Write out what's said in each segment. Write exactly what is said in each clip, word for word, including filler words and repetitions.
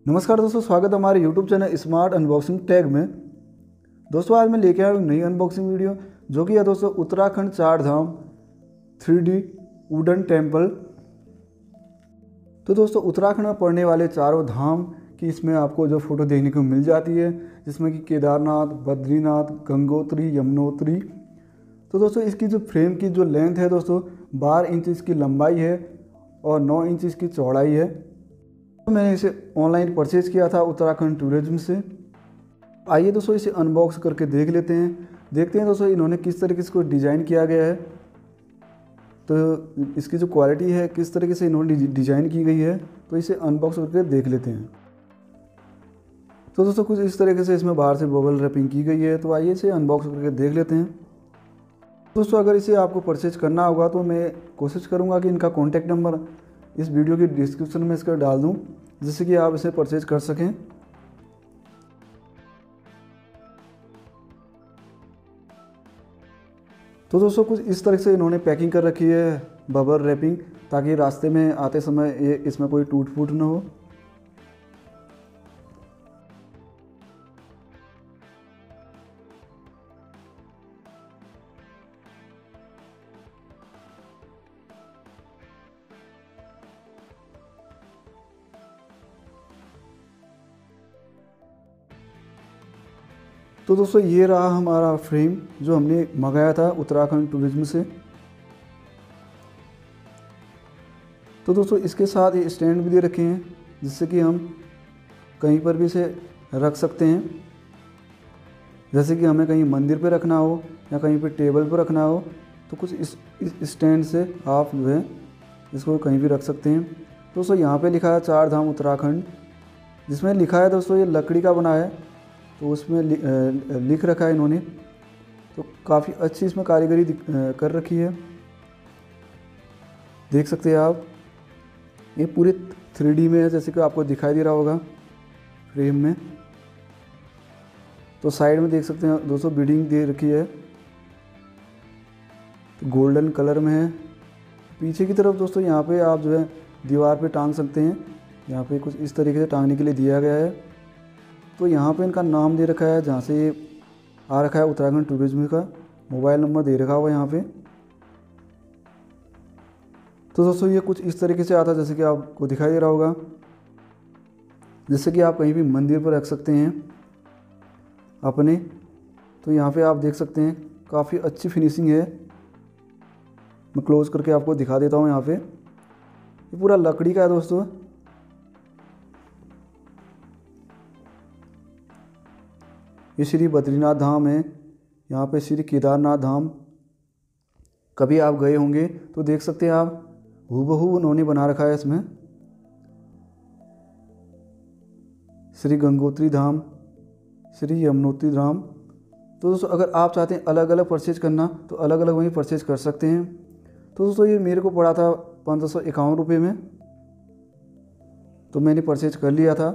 नमस्कार दोस्तों, स्वागत है हमारे YouTube channel smart unboxing tag में। दोस्तों आज मैं लेके आया हूँ नई अनबॉक्सिंग वीडियो, जो कि है दोस्तों Uttarakhand Char Dham three D wooden temple. तो दोस्तों उत्तराखंड में पड़ने वाले चारों धाम की इसमें आपको जो फोटो देखने को मिल जाती है, जिसमें कि केदारनाथ, बद्रीनाथ, गंगोत्री, यमुनोत्री। तो दोस्तों इसकी जो फ्रेम की जो लेंथ है दोस्तों बारह इंच इसकी लंबाई है और नौ इंच इसकी चौड़ाई है। तो मैंने इसे ऑनलाइन परचेज़ किया था उत्तराखंड टूरिज्म से। आइए दोस्तों इसे अनबॉक्स करके देख लेते हैं, देखते हैं दोस्तों इन्होंने किस तरीके से इसको डिज़ाइन किया गया है। तो इसकी जो क्वालिटी है, किस तरीके से इन्होंने डिज़ाइन की गई है, तो इसे अनबॉक्स करके देख लेते हैं। तो दोस्तों कुछ इस तरीके से इसमें बाहर से बबल रैपिंग की गई है। तो आइए इसे अनबॉक्स करके देख लेते हैं। दोस्तों अगर इसे आपको परचेज करना होगा तो मैं कोशिश करूँगा कि इनका कॉन्टैक्ट नंबर इस वीडियो की डिस्क्रिप्शन में इसका डाल दूं, जिससे कि आप इसे परचेज कर सकें। तो दोस्तों कुछ इस तरह से इन्होंने पैकिंग कर रखी है, बबल रैपिंग, ताकि रास्ते में आते समय ये इसमें कोई टूट फूट ना हो। तो दोस्तों ये रहा हमारा फ्रेम जो हमने मंगाया था उत्तराखंड टूरिज्म से। तो दोस्तों इसके साथ ये स्टैंड भी दे रखे हैं, जिससे कि हम कहीं पर भी इसे रख सकते हैं। जैसे कि हमें कहीं मंदिर पे रखना हो या कहीं पे टेबल पर रखना हो, तो कुछ इस इस स्टैंड से आप जो है इसको कहीं भी रख सकते हैं। दोस्तों यहाँ पे लिखा है चार धाम उत्तराखंड, जिसमें लिखा है दोस्तों ये लकड़ी का बना है, तो उसमें लिख रखा है इन्होंने। तो काफ़ी अच्छी इसमें कारीगरी कर रखी है, देख सकते हैं आप। ये पूरे थ्री डी में है, जैसे कि आपको दिखाई दे रहा होगा फ्रेम में। तो साइड में देख सकते हैं दोस्तों बिल्डिंग दे रखी है, तो गोल्डन कलर में है। पीछे की तरफ दोस्तों यहाँ पे आप जो है दीवार पे टांग सकते हैं। यहाँ पे कुछ इस तरीके से टांगने के लिए दिया गया है। तो यहाँ पे इनका नाम दे रखा है, जहाँ से ये आ रखा है उत्तराखंड टूरिज्म का मोबाइल नंबर दे रखा हुआ है यहाँ पे। तो दोस्तों ये कुछ इस तरीके से आता है, जैसे कि आपको दिखाई दे रहा होगा, जैसे कि आप कहीं भी मंदिर पर रख सकते हैं अपने। तो यहाँ पे आप देख सकते हैं काफ़ी अच्छी फिनिशिंग है। मैं क्लोज करके आपको दिखा देता हूँ। यहाँ पे ये पूरा लकड़ी का है दोस्तों। ये श्री बद्रीनाथ धाम है, यहाँ पे श्री केदारनाथ धाम। कभी आप गए होंगे तो देख सकते हैं आप, हूबहू उन्होंने बना रखा है इसमें। श्री गंगोत्री धाम, श्री यमुनोत्री धाम। तो दोस्तों अगर आप चाहते हैं अलग अलग परचेज करना, तो अलग अलग वहीं परचेज कर सकते हैं। तो दोस्तों ये मेरे को पड़ा था पंद्रह सौ इक्यावन रुपये में, तो मैंने परचेज कर लिया था।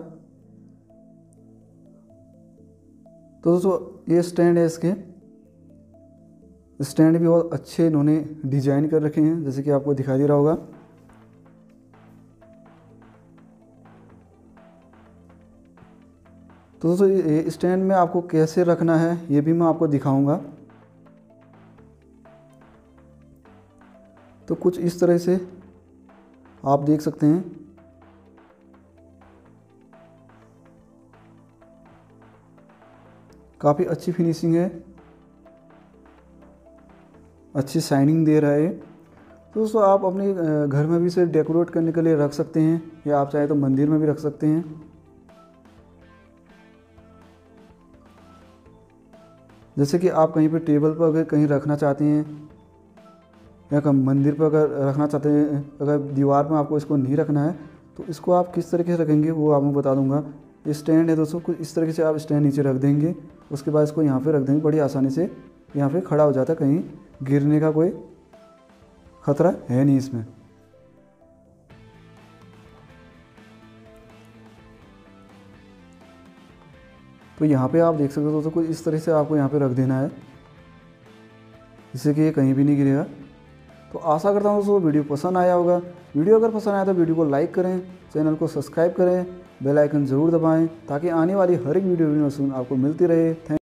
तो दोस्तों ये स्टैंड है, इसके स्टैंड भी बहुत अच्छे इन्होंने डिजाइन कर रखे हैं, जैसे कि आपको दिखाई दे रहा होगा। तो दोस्तों ये स्टैंड में आपको कैसे रखना है ये भी मैं आपको दिखाऊंगा। तो कुछ इस तरह से आप देख सकते हैं। काफ़ी अच्छी फिनिशिंग है, अच्छी शाइनिंग दे रहा है। तो दोस्तों आप अपने घर में भी इसे डेकोरेट करने के लिए रख सकते हैं, या आप चाहे तो मंदिर में भी रख सकते हैं। जैसे कि आप कहीं पे टेबल पर अगर कहीं रखना चाहते हैं, या कहीं मंदिर पर अगर रखना चाहते हैं, अगर दीवार में आपको इसको नहीं रखना है, तो इसको आप किस तरीके से रखेंगे वो आपको बता दूंगा। ये स्टैंड है दोस्तों, कुछ इस तरीके से आप स्टैंड नीचे रख देंगे, उसके बाद इसको यहाँ पे रख देंगे। बड़ी आसानी से यहाँ पे खड़ा हो जाता है, कहीं गिरने का कोई खतरा है नहीं इसमें। तो यहाँ पे आप देख सकते हो दोस्तों, कुछ इस तरह से आपको यहाँ पे रख देना है, जिससे कि ये कहीं भी नहीं गिरेगा। तो आशा करता हूँ दोस्तों वीडियो पसंद आया होगा। वीडियो अगर पसंद आया तो वीडियो को लाइक करें, चैनल को सब्सक्राइब करें बेल आइकन ज़रूर दबाएं ताकि आने वाली हर एक वीडियो नोटिफिकेशन आपको मिलती रहे। थैंक